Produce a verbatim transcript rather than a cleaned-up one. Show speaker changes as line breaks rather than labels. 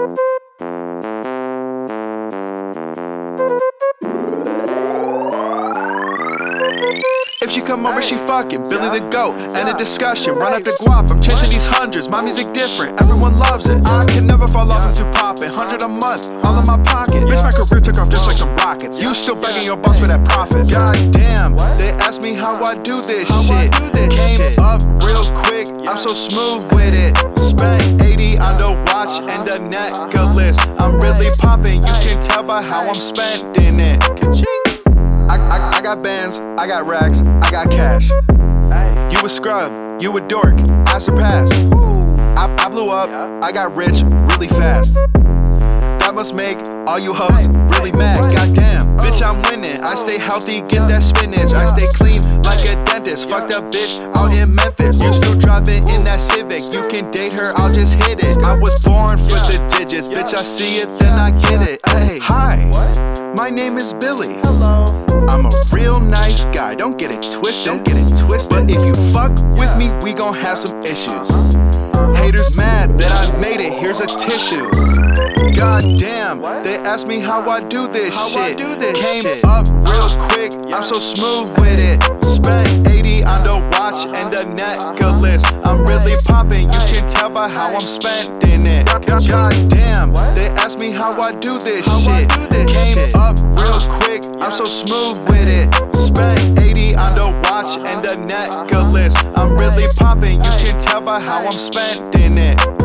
If she come over, she fucking Billy the goat. And a discussion, run up the guap. I'm chasing these hundreds, my music different, everyone loves it. I can never fall off into poppin', hundred a month, all in my pocket. Bitch, my career took off just like some rockets. You still begging your boss for that profit. God damn, they ask me how I do this shit. Came up real quick, I'm so smooth with it. Spent eighty on the watch and the necklace. I'm really poppin', you can tell by how I'm spending it. I, I, I got bands, I got racks, I got cash. You a scrub, you a dork, I surpassed. I, I blew up, I got rich really fast. That must make all you hoes really mad. Goddamn, bitch, I'm winning. I stay healthy, get that spinach. I stay clean like a dentist. Fucked up bitch out in Memphis. You still driving in that Civic. You can date her, I'll just hit it. I was born for the digits. Bitch, I see it, then I get it. Hey, hi, my name is Billy. I'm a real nice guy, don't get it twisted. Don't get it twisted. But if you fuck with me, we gon' have some issues. Haters mad that I made it, here's a tissue. God damn, they ask me how I do this shit. Came up real quick, I'm so smooth with it. Spent eighty on the watch and the necklace. I'm really poppin', you can tell by how I'm spending it. God damn, they ask me how I do this shit. Came up real quick, I'm so smooth with it. Spent eighty on the watch and the necklace. I'm really poppin', you can tell by how I'm spending it.